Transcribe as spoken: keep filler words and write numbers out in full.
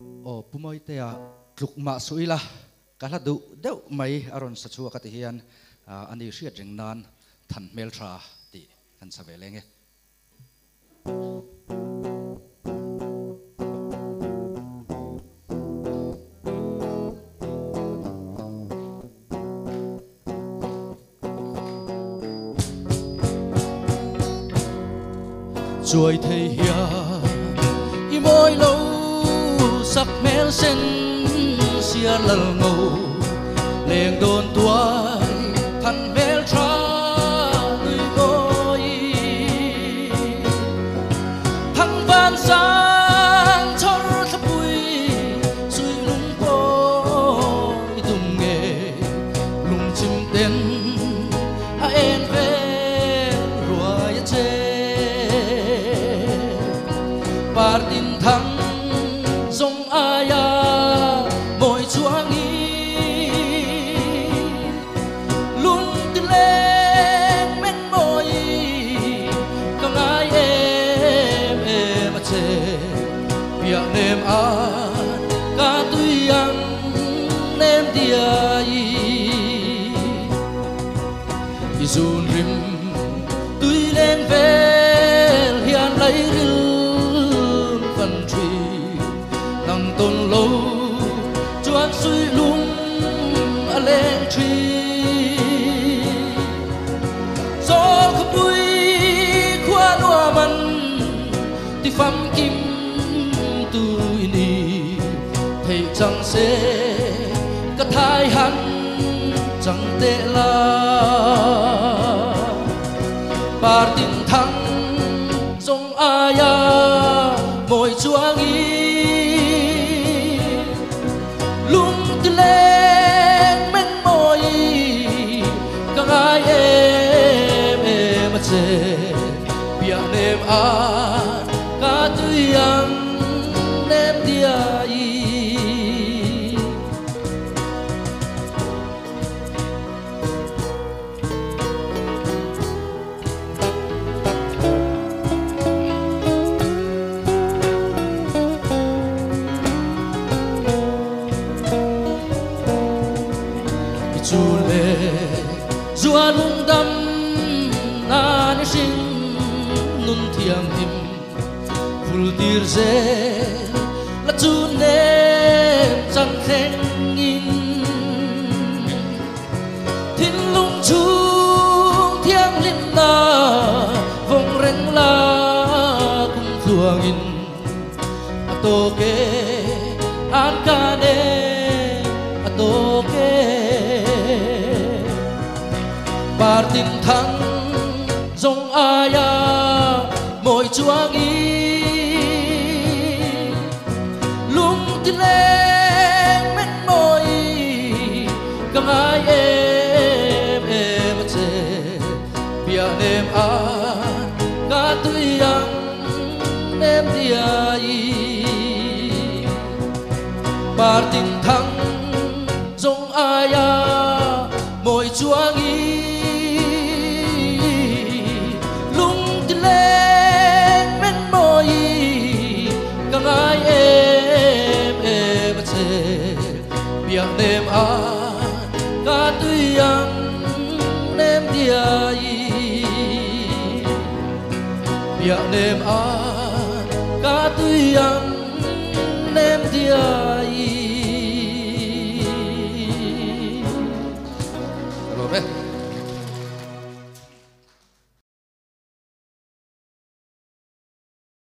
o pumoi te a tluk ma suila kala du deuh mai aron sa chu ka ti hian ani hria jeng nan than mel tha ti kan sa ve lenge chuối thầy hiền i môi lâu sắc mel sen xia lal ngô leng đồn tuai than mel tra người ngồi thăng van sang chor thắp bụi suy lung cô tung nghề lung chim tên a en về ruồi chê partin thăng sông aya mỗi chuang y luôn tin lên men môi càng ai em em chê việc nem an cả tuy ăn nem dia y dùn rim tuy lên về hiền lấy ril phần truy nằm tôn lâu chuan suy lung a lên truy gió khắp bụi khoa loa mặn thì phăm kim tui ni thầy chẳng sẽ cả thai hắn chẳng tệ là ba tình thăng sông aya mỗi chuang y lung tin lên men môi càng ai em em chê bia nem an cả tuy ăn nem dia y chule zua lung dam na ni sing nun thiam him phul tir ze la chune chan khen in thin lung chung thiang lin na vong reng la kum thuang in ato ke an ka ne ato ke partin thăng sông aya mỗi chuang y lung tin lên men môi càng ai em em chê bia nem an cả tuy ăn nem dia y partin thăng sông aya mỗi chuang y ai em em chê bia nem an cả tuy ăn nem dia y bia nem an cả tuy ăn